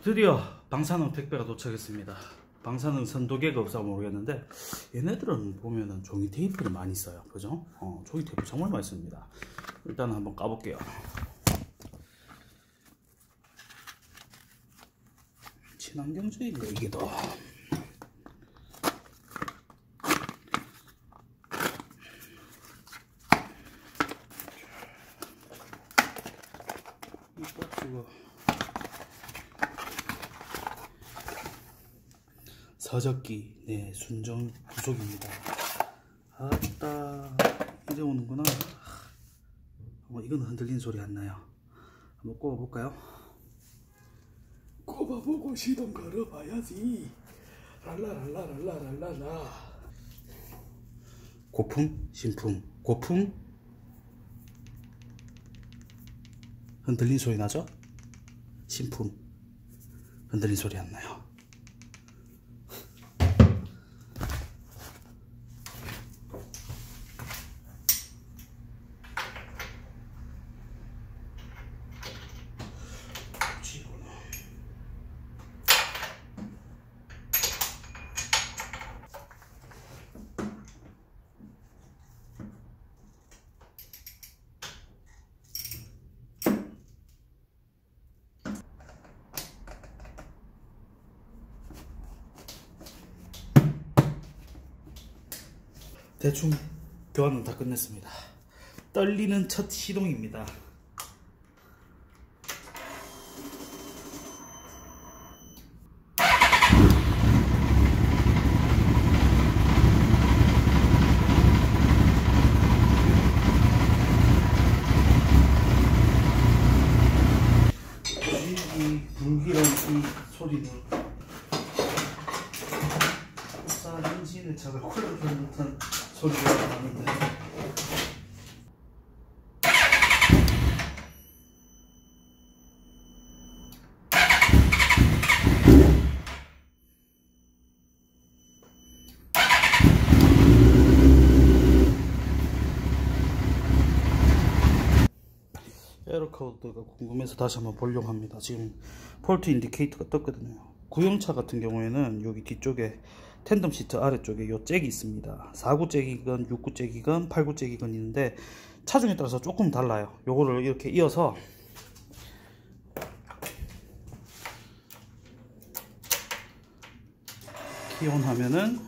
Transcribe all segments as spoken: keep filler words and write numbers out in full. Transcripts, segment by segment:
드디어 방사능 택배가 도착했습니다. 방사능 선도계가 없어 모르겠는데 얘네들은 보면은 종이 테이프를 많이 써요. 그죠? 어, 종이 테이프 정말 많이 씁니다. 일단 한번 까볼게요. 친환경적인데 이게 더 이 박스가 서적기, 네, 순정 부속입니다. 아따, 이제 오는구나. 어, 이건 흔들린 소리 안 나요. 한번 꼽아볼까요? 꼽아보고 시동 걸어봐야지. 랄라랄라랄라랄라. 고품, 신품, 고품. 흔들린 소리 나죠? 신품. 흔들린 소리 안 나요. 대충 교환은 다 끝냈습니다. 떨리는 첫 시동입니다. 이 불길한 이 소리는 쌀 엔진을 차가 쿨러하는 듯한 소리가 나는데 에러 코드가 궁금해서 다시 한번 보려고 합니다. 지금 폴트 인디케이터가 떴거든요. 구형차 같은 경우에는 여기 뒤쪽에 텐덤 시트 아래쪽에 요 잭이 있습니다. 사 구 잭이건 육 구 잭이건 팔 구 잭이건 있는데 차종에 따라서 조금 달라요. 요거를 이렇게 이어서 키온 하면은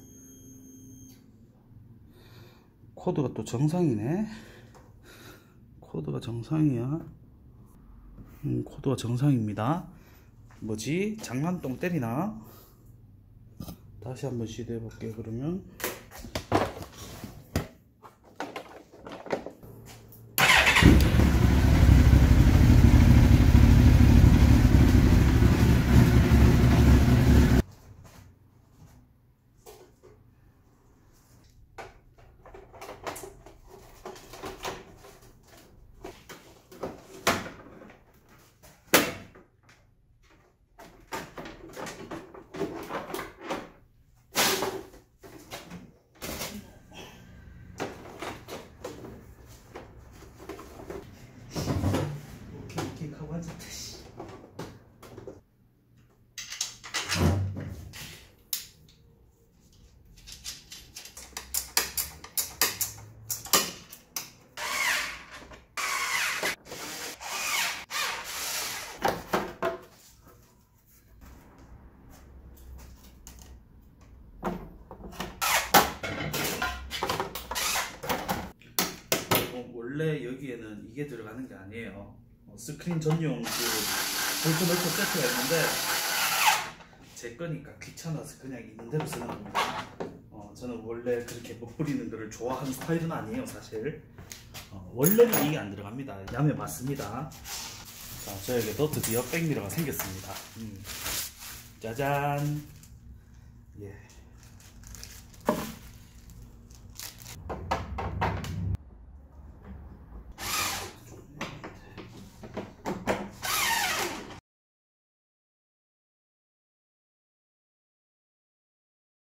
코드가 또 정상이네. 코드가 정상이야. 음, 코드가 정상입니다. 뭐지? 장난똥 때리나? 다시 한번 시도해 볼게요. 그러면 원래 여기에는 이게 들어가는 게 아니에요. 어, 스크린 전용 그 볼트 멀터 세트가 있는데 제 거니까 귀찮아서 그냥 있는 대로 쓰는 겁니다. 어, 저는 원래 그렇게 못 부리는 거를 좋아하는 스타일은 아니에요, 사실. 어, 원래는 이게 안 들어갑니다. 야매 맞습니다. 자, 저에게도 드디어 백미러가 생겼습니다. 음. 짜잔. 예.